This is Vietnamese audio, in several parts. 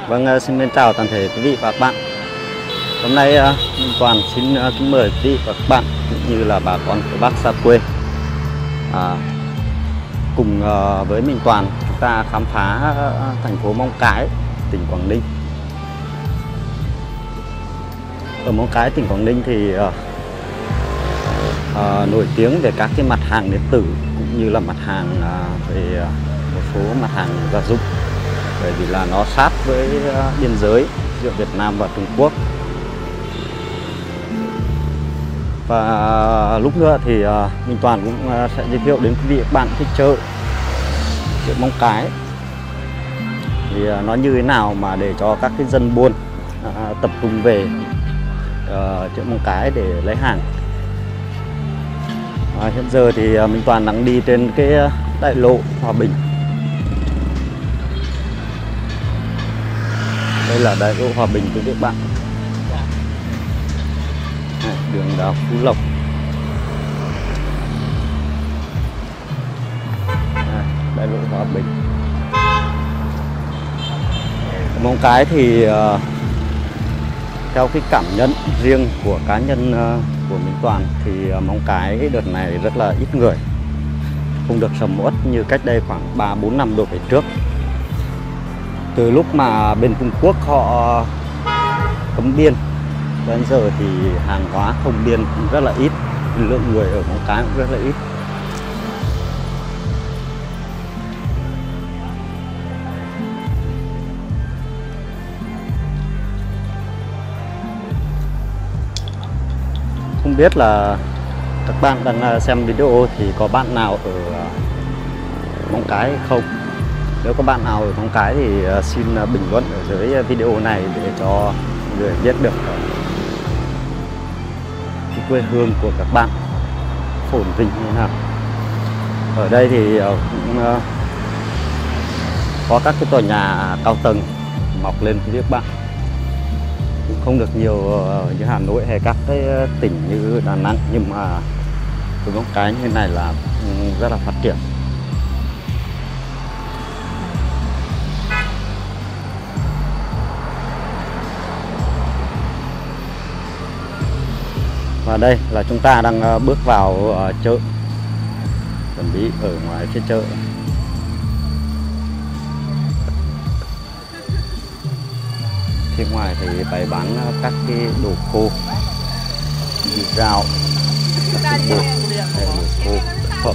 Vâng, xin mến chào toàn thể quý vị và các bạn. Hôm nay mình Toàn xin kính mời quý vị và các bạn cũng như là bà con của bác xa quê cùng với mình Toàn chúng ta khám phá thành phố Móng Cái, tỉnh Quảng Ninh. Ở Móng Cái, tỉnh Quảng Ninh thì nổi tiếng về các cái mặt hàng điện tử cũng như là mặt hàng về một số mặt hàng gia dụng, bởi vì là nó sát với biên giới giữa Việt Nam và Trung Quốc. Và lúc nữa thì mình Toàn cũng sẽ giới thiệu đến quý vị và các bạn cái chợ Móng Cái thì nó như thế nào mà để cho các cái dân buôn tập trung về chợ Móng Cái để lấy hàng. Hiện giờ thì mình Toàn đang đi trên cái đại lộ Hòa Bình. Đây là đại lộ Hòa Bình quý vị các bạn. Đường đào Phú Lộc. Đại lộ Hòa Bình. Móng Cái thì theo cái cảm nhận riêng của cá nhân của mình Toàn thì Móng Cái đợt này rất là ít người, không được sầm uất như cách đây khoảng 3-4 năm đổ về trước. Từ lúc mà bên Trung Quốc họ cấm biên đến giờ thì hàng hóa thông biên cũng rất là ít, lượng người ở Móng Cái cũng rất là ít. Không biết là các bạn đang xem video thì có bạn nào ở Móng Cái không? Nếu có bạn nào ở Móng Cái thì xin bình luận ở dưới video này để cho người biết được cái quê hương của các bạn phồn vinh như thế nào. Ở đây thì cũng có các cái tòa nhà cao tầng mọc lên với các bạn, cũng không được nhiều như Hà Nội hay các cái tỉnh như Đà Nẵng, nhưng mà cái Móng Cái như thế này là rất là phát triển. Và đây là chúng ta đang bước vào chợ, chuẩn bị ở ngoài phía chợ. Phía ngoài thì bày bán các cái đồ khô, như rau, các cái bột, đồ khô, thực phẩm.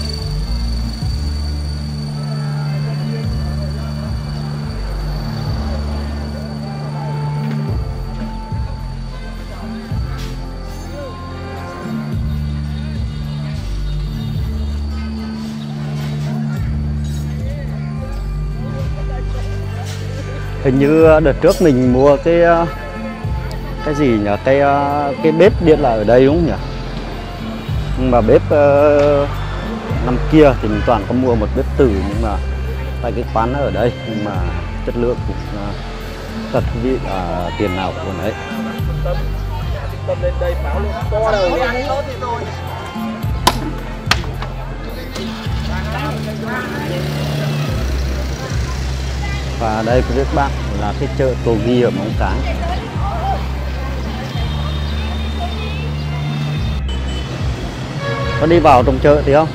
Hình như đợt trước mình mua cái gì nhỉ, cái bếp điện là ở đây đúng không nhỉ? Nhưng mà bếp năm kia thì mình Toàn có mua một bếp tử, nhưng mà tại cái quán nó ở đây, nhưng mà chất lượng cũng thật quý vị, tiền nào của đấy. Và đây quý vị các bạn là cái chợ Tô Ghi ở Móng Cái. Có đi vào trong chợ thì không?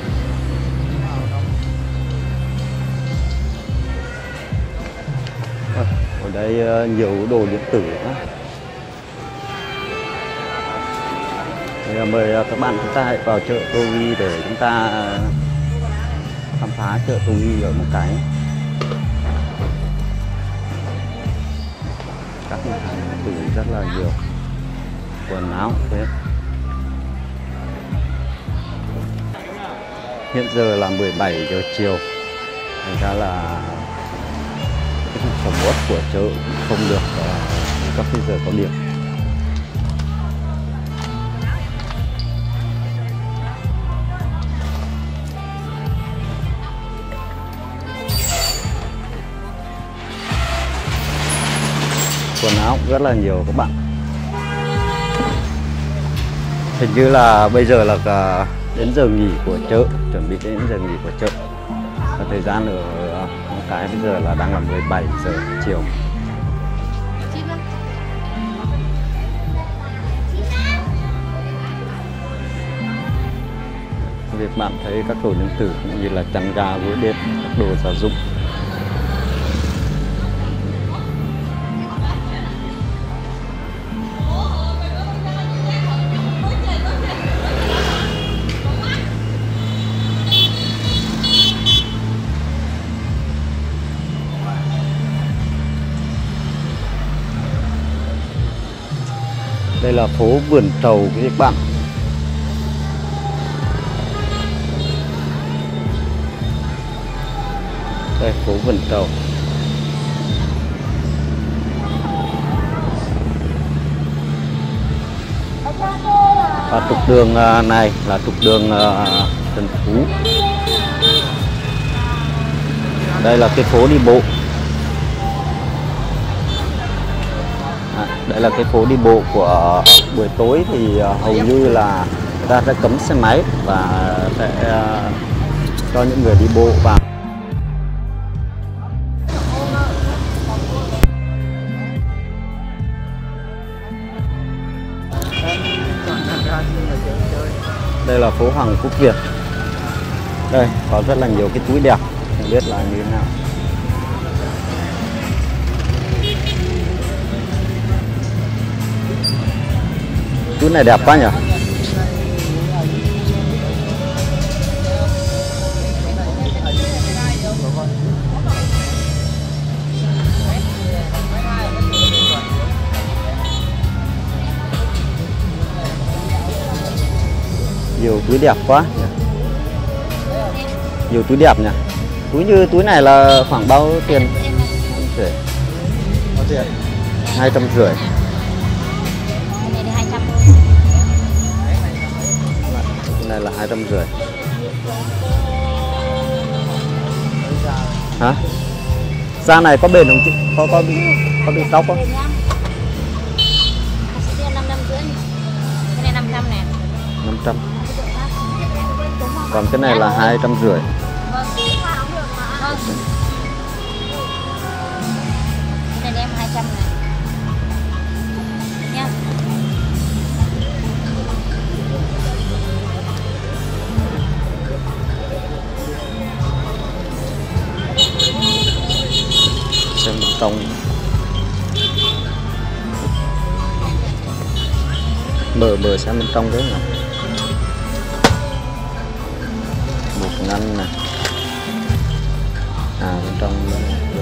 Ở đây nhiều đồ điện tử nữa. Thì mời các bạn chúng ta hãy vào chợ Tô Ghi để chúng ta khám phá chợ Tô Ghi ở Móng Cái. Các mặt hàng điện tử rất là nhiều, quần áo cũng thế. Hiện giờ là 17 giờ chiều, thành ra là cái sầm uất của chợ cũng không được các cái giờ có điểm. Quần áo cũng rất là nhiều các bạn. Hình như là bây giờ là đến giờ nghỉ của chợ, chuẩn bị đến giờ nghỉ của chợ. Và thời gian ở Móng Cái bây giờ là đang là 17 giờ chiều. việc bạn thấy các đồ điện tử cũng như là chăn ga, gối đệm, các đồ gia dụng. Đây là phố vườn trầu các bạn. Đây, phố vườn trầu. Và trục đường này là trục đường Trần Phú. Đây là cái phố đi bộ. Đây là cái phố đi bộ của buổi tối thì hầu như là người ta sẽ cấm xe máy và sẽ cho những người đi bộ vào. Đây là phố Hoàng Quốc Việt. Đây có rất là nhiều cái túi đẹp, không biết là như thế nào. Túi này đẹp quá nhỉ. Nhiều túi đẹp quá nhỉ. Nhiều túi đẹp nhỉ. Túi như túi này là khoảng bao tiền? 250. Này là 250. Hả? Da này có bền không chị? Có bị tóc không? 500. Còn cái này là 250. Này em 200 này. Nha. Xem trong mở xem bên trong đấy nào. Một ngăn này. Bên trong được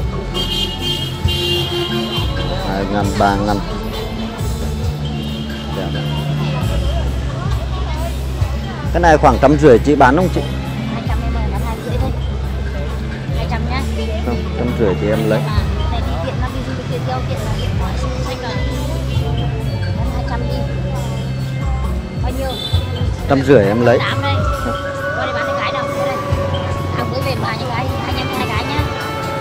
2 ngăn, 3 ngăn. Đẹp. Cái này khoảng 150 chị bán không chị? 200 em ơi, bán 250 thôi. 200 nhá. Không, 150 thì em lấy. Này cái kiện nó đi du lịch tiền tiêu, kiện là kiện hỏi xung quanh rồi. Bán 200 đi. Bao nhiêu? 150 em lấy. 8 đây. Qua đây bán cái gái đâu? Đây. Hàng bữa về mà những cái 2 cái nhá.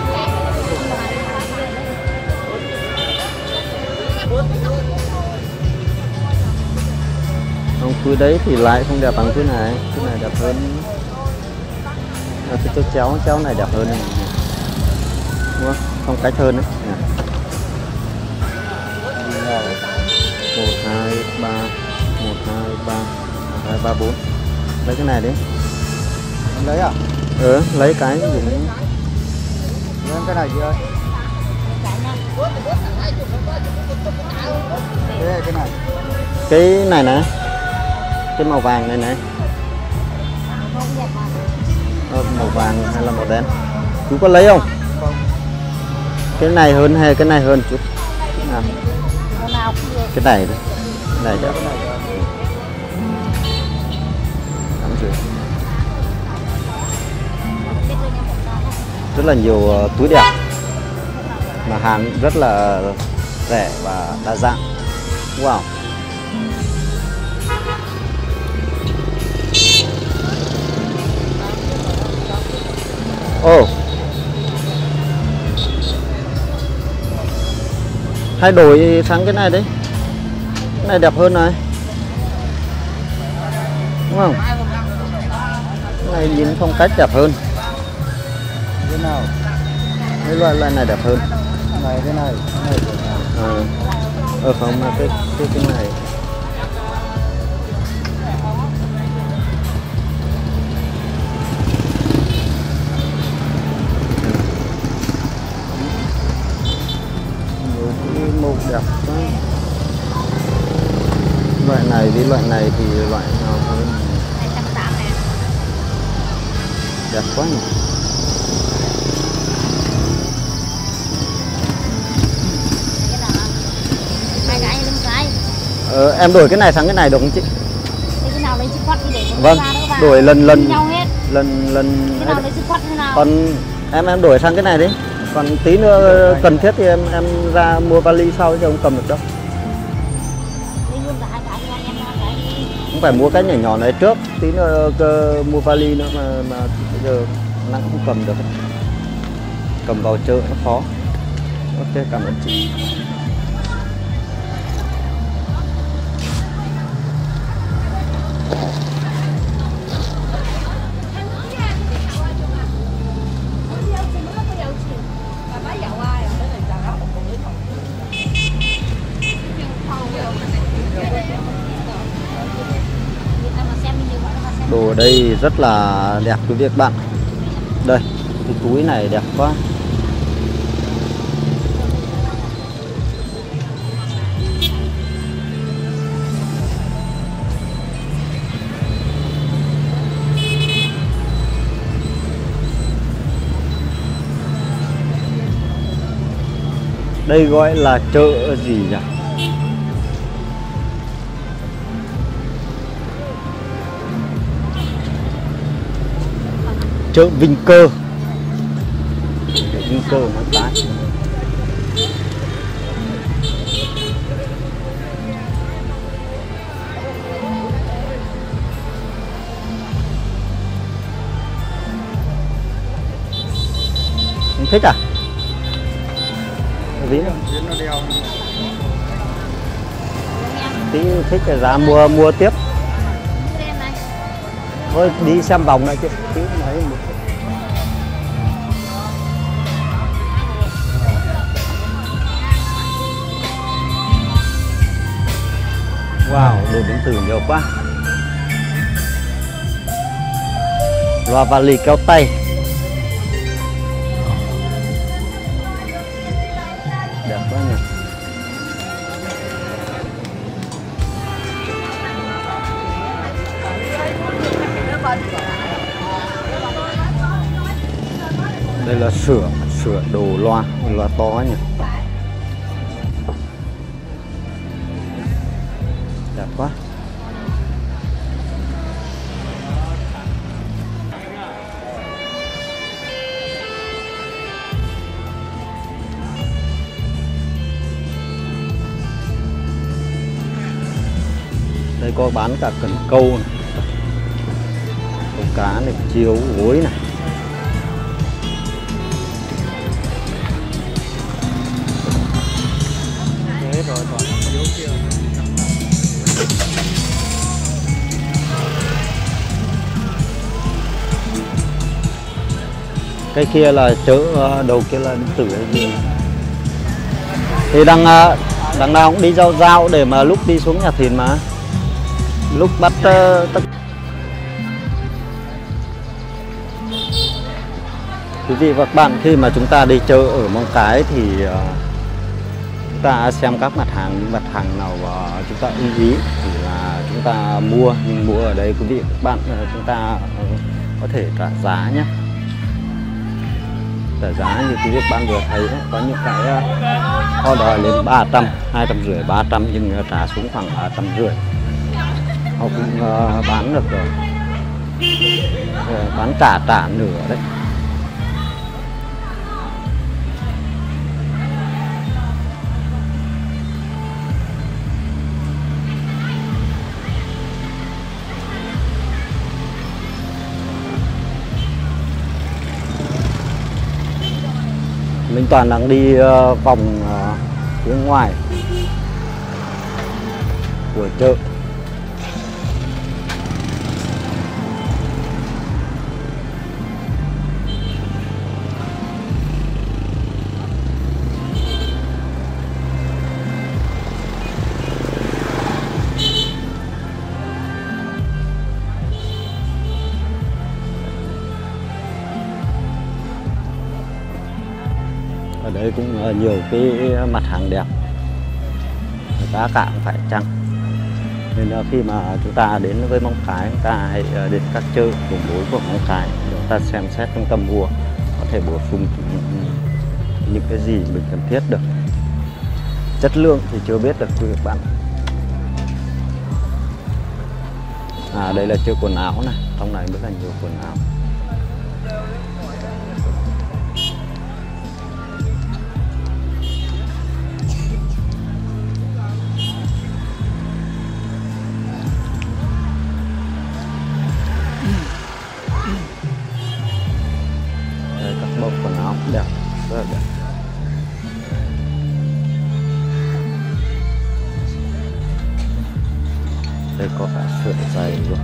Không, túi đấy thì lại không đẹp bằng túi này đẹp hơn. Cái chéo này đẹp hơn này. Đúng không? Không cách hơn đấy. 1, 2, 3, 1, 2, 3, 1, 2, 3, 4. Lấy cái này đi. Lấy à? Lấy cái dùng. Lấy cái này chị ơi. Đây, cái này. Cái này nè. Cái màu vàng này này. Màu vàng hay là màu đen? Chú có lấy không? Không. Cái này hơn hay cái này hơn chút? Nào. Cái này đấy. Cái này đẹp. Rất là nhiều túi đẹp mà hàng rất là rẻ và đa dạng. Wow. Hay đổi sang cái này đấy. Cái này đẹp hơn này. Đúng không? Cái này nhìn phong cách đẹp hơn. Cái nào? Cái loại này đẹp hơn. Cái này. Không mà cái này. đẹp quá. Loại này với loại này thì loại nào hơn? 280 này. Đẹp quá nhỉ. Cái nào? 2 cái hay 5 cái? Em đổi cái này sang cái này được không chị? Cái nào lấy chữ quát thì để một Vâng, ra nữa vào. đổi lần nhau hết. lần Cái nào lấy chữ quát thế nào? Còn em đổi sang cái này đi. Còn tí nữa cần thiết thì em ra mua vali sau chứ không cầm được đâu. Lấy luôn cả 2 cái cho em 2 cái. Không phải mua cái nhỏ nhỏ này trước, tí nữa mua vali nữa mà bây giờ nặng không cầm được. Cầm vào chợ nó khó. Ok, cảm ơn chị. Đồ ở đây rất là đẹp quý vị các bạn. Đây, cái túi này đẹp quá. Đây gọi là chợ gì nhỉ? Chợ Vinh Cơ. Vinh Cơ Móng Cái. Không thích à? Tí nữa. Tí thích cái giá mua tiếp. Thôi đi xem vòng này chứ. Tí mấy một. Wow, đồ điện tử nhiều quá. Loa vali kéo tay. Đẹp quá nhỉ. Đây là sửa đồ loa to nhỉ. Đẹp quá. Đây có bán cả cần câu này. Câu cá này, chiếu gối này. Thế rồi còn chiếu kia. Cái kia là chợ, đầu kia là điện tử hay gì. Thì đằng nào cũng đi dao để mà lúc đi xuống nhà thìn mà. Lúc bắt tất. Quý vị và các bạn, khi mà chúng ta đi chợ ở Móng Cái thì chúng ta xem các mặt hàng, những mặt hàng nào chúng ta ưng ý thì là chúng ta mua. Nhưng mua ở đây quý vị và các bạn, chúng ta có thể trả giá nhé. Trả giá như quý vị các bạn vừa thấy đấy, có những cái họ đòi lên 300, 250, 300 nhưng trả xuống khoảng 350. Họ cũng bán được rồi, bán trả nửa đấy. Mình toàn đang đi vòng phía ngoài của chợ. Ở đây cũng nhiều cái mặt hàng đẹp. giá cả cũng phải chăng. Nên là khi mà chúng ta đến với Móng Cái, chúng ta hãy đến các chợ đầu mối của Móng Cái để chúng ta xem xét trung tâm mua, có thể bổ sung những cái gì mình cần thiết được. Chất lượng thì chưa biết được quý bạn. Đây là chợ quần áo này, trong này rất là nhiều quần áo. Đây các bộ quần áo đẹp, rất là đẹp. Đây có cả sợi giày luôn,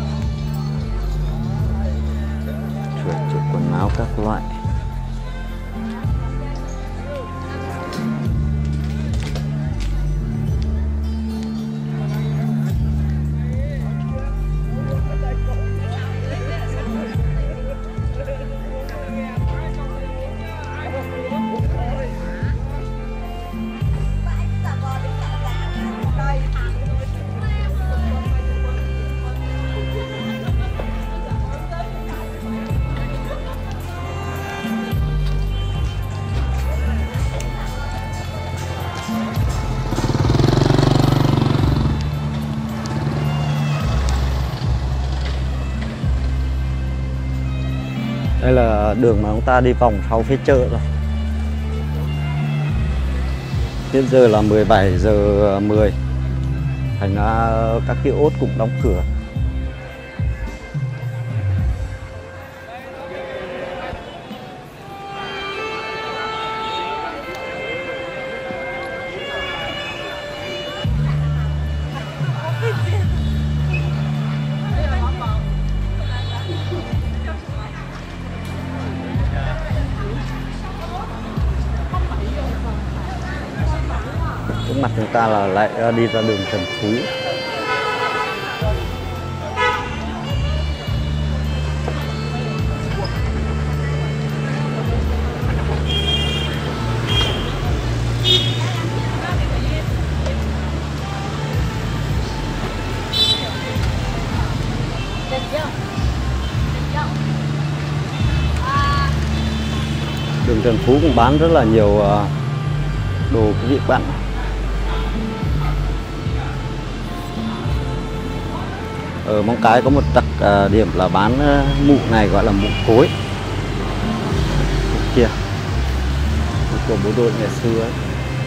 sợi quần áo các loại. Đây là đường mà chúng ta đi vòng sau phía chợ rồi. Hiện giờ là 17 giờ 10. Thành ra các cái ốt cũng đóng cửa. Trước mặt chúng ta là lại đi ra đường Trần Phú. Đường Trần Phú cũng bán rất là nhiều đồ quý vị bạn. Ở Móng Cái có một đặc điểm là bán mụ này gọi là mụ cối. Kia của bộ đội ngày xưa ấy.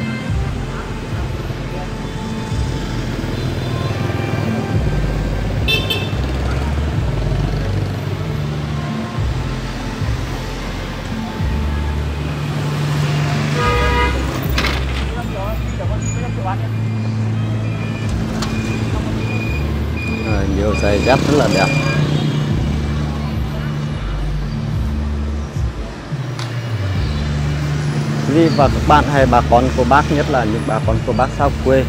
Nhiều giày dép rất là đẹp. Quý vị và các bạn hay bà con cô bác, nhất là những bà con cô bác xa quê,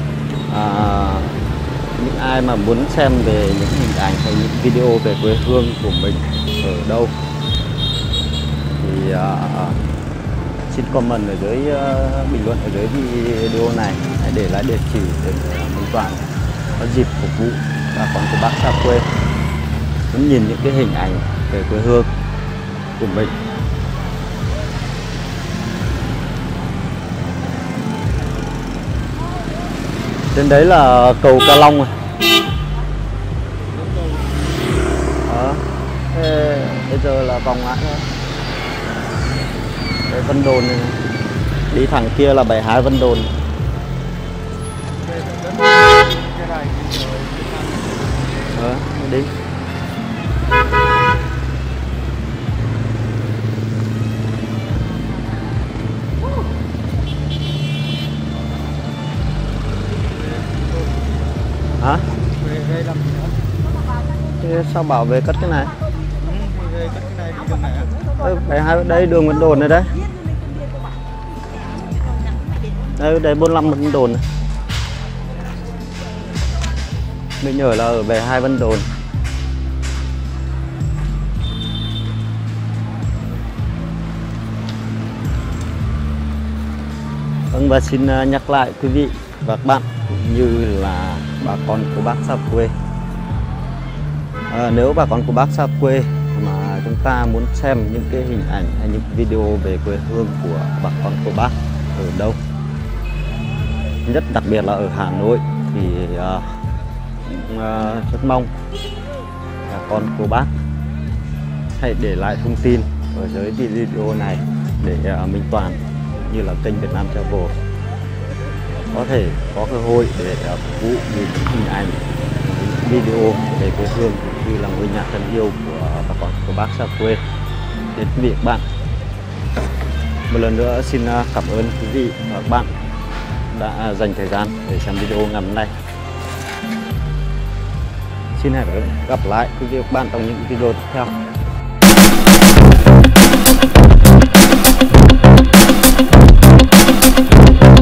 những ai mà muốn xem về những hình ảnh hay những video về quê hương của mình ở đâu thì xin comment ở dưới bình luận ở dưới video này, hãy để lại địa chỉ để Minh Toàn có dịp phục vụ bà con cô bác xa quê muốn nhìn những cái hình ảnh về quê hương của mình. Trên đấy là cầu Ca Long rồi. Bây giờ là vòng lại thôi. Cái Vân Đồn này. Đi thẳng kia là 72 Vân Đồn. Đi. Hả? Thế sao bảo về cất cái này? Về cất cái này đi đường này à? 72 đây đường Vân Đồn này đấy. Đây 45 Vân Đồn này. Mình nhớ là ở về 2 Vân Đồn. Vâng, và xin nhắc lại quý vị và các bạn cũng như là bà con cô bác xa quê. Nếu bà con cô bác xa quê mà chúng ta muốn xem những cái hình ảnh hay những video về quê hương của bà con cô bác ở đâu, nhất đặc biệt là ở Hà Nội, thì rất mong bà con cô bác hãy để lại thông tin ở dưới video này để Minh Toàn như là kênh Việt Nam Travel có thể có cơ hội để phục vụ những hình ảnh, những video về quê hương cũng như là ngôi nhà thân yêu của bà con cô bác xa quê đến quý vị và các bạn. Một lần nữa xin cảm ơn quý vị và các bạn đã dành thời gian để xem video ngày hôm nay. Xin hẹn gặp lại quý vị và các bạn trong những video tiếp theo.